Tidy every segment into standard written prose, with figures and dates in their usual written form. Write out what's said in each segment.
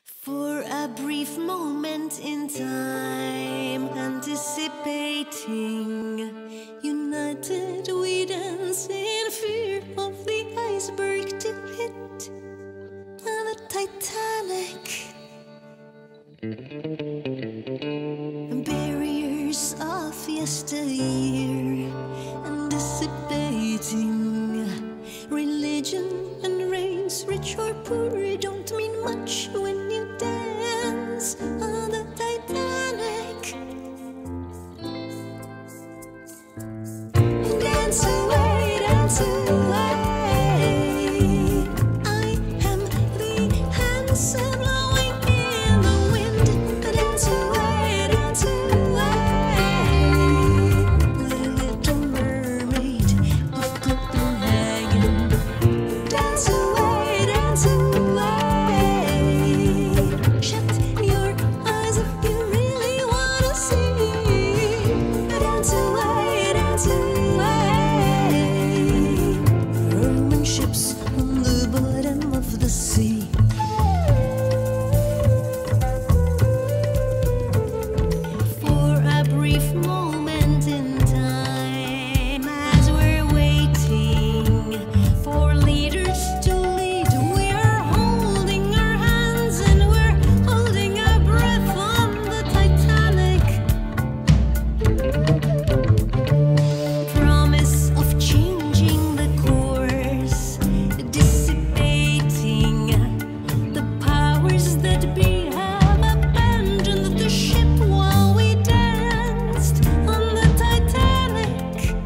For a brief moment in time, anticipating, united we dance in fear of the iceberg to hit, and the Titanic. Barriers of yesteryear, and dissipating. Religion and race, rich or poor, don't mean much when you dance on the Titanic. Dance away, dance away. I am the handsome blowing in the wind. Dance away, dance away. Little Mermaid of Copenhagen. Dance away, dance away. Shut your eyes if you really wanna see. Dance away, dance away. Roman ships on the bottom of the sea. For a brief moment in time, as we're waiting for leaders to lead, we're holding our hands and we're holding our breath on the Titanic. Promise of changing the course, dissipating. The powers that be have abandoned the ship while we danced on the Titanic.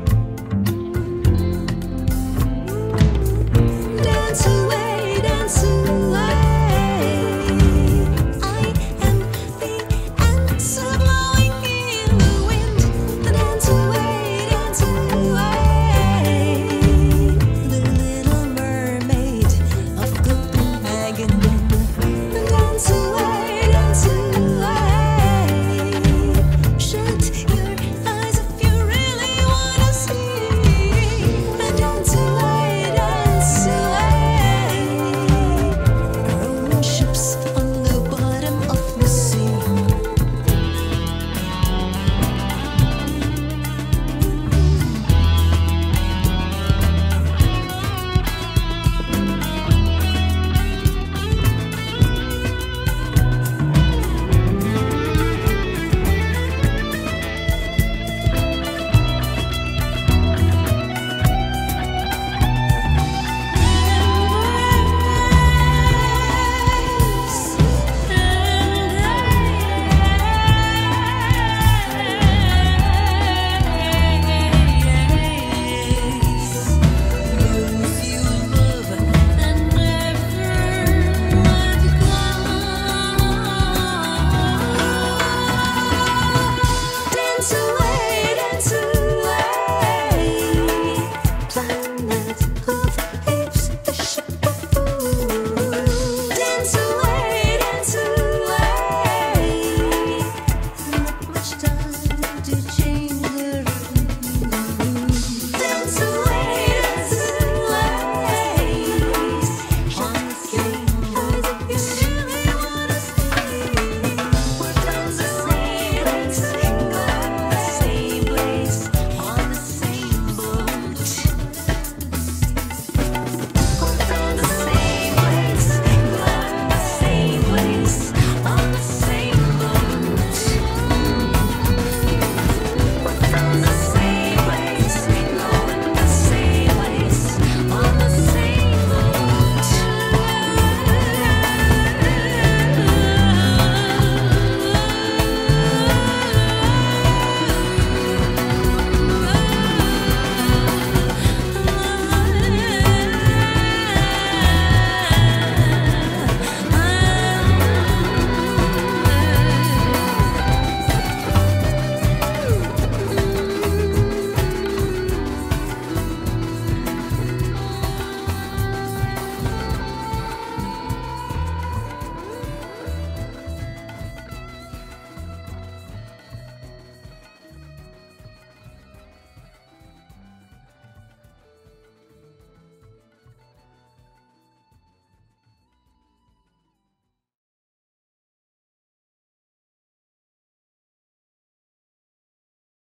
Dance away, dance away. I am the answer blowing in the wind. Dance away, dance away. The Little Mermaid of Copenhagen. Dance away.